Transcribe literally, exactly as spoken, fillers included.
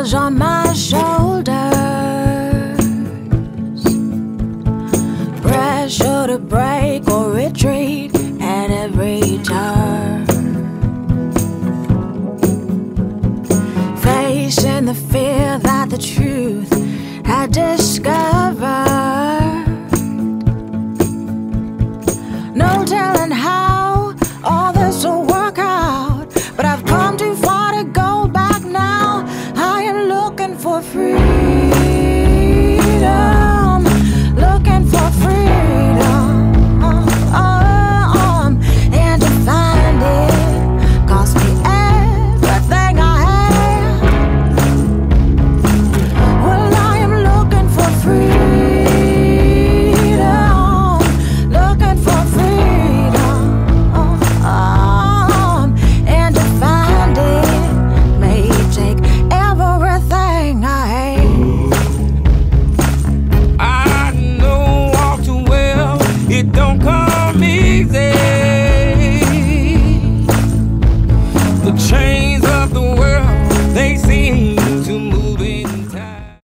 wheels on my shoulders, pressure to break or retreat at every turn, facing the fear that the truth had discovered. No telling how all this will work out, but I've come too far to go back now. I am looking for freedom, looking for freedom, um, and to find it cost me everything I have. Well, I am looking for freedom, looking for freedom, um, and to find it may take everything I hate. I know all too well it don't come easy.